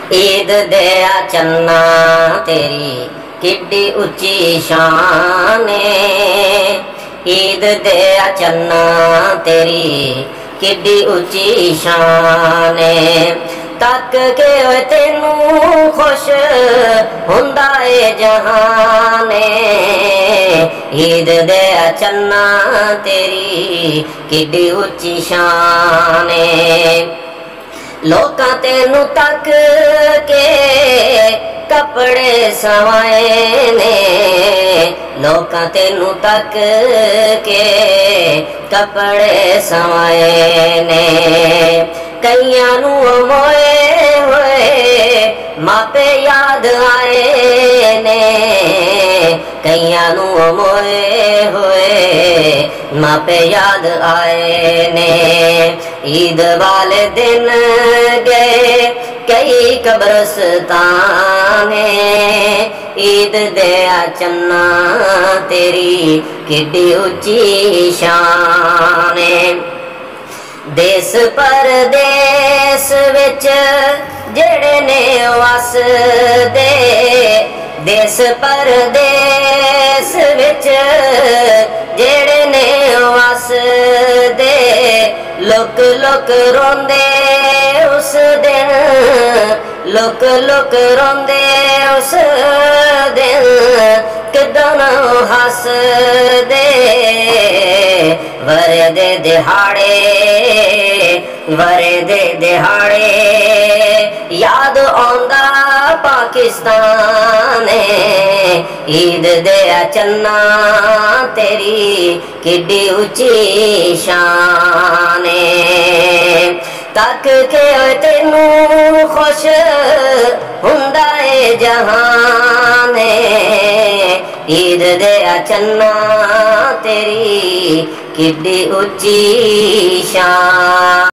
ईद दे चन्ना तेरी किड्डी उच्ची शान है। ईद दे चन्ना तेरी किड्डी उच्ची शान है। तक के तेनू खुश हुंदा ए जहान है। ईद दे चन्ना तेरी किड्डी उच्ची शान है। लोका तेनू तक के कपड़े सवाए ने। लोका तेनू तक के कपड़े सवाए ने। कईयां नू मोए होए मापे याद आए ने। कईयां नू मोए होए मापे याद आए ने। ईद वाले दिन गए कई कब्रस्तान। ईद दे चन्ना तेरी किड्डी उच्ची शान। देश परदेस विच जेड़े ने वस दे। देश परदेस विच जेड़े ने वस दे। लोक लोक रोंदे उस दिन। लोक लोक रोंदे उस दिन। किदन हस दे वरे दे दिहाड़े। वरे दे दिहाड़े याद आंदा पाकिस्तान। ईद दे चन्ना तेरी किड्डी उच्ची शान। तक के तेनू खुश हुंदा ए जहान। ईद दे चन्ना तेरी किड्डी उच्ची शान।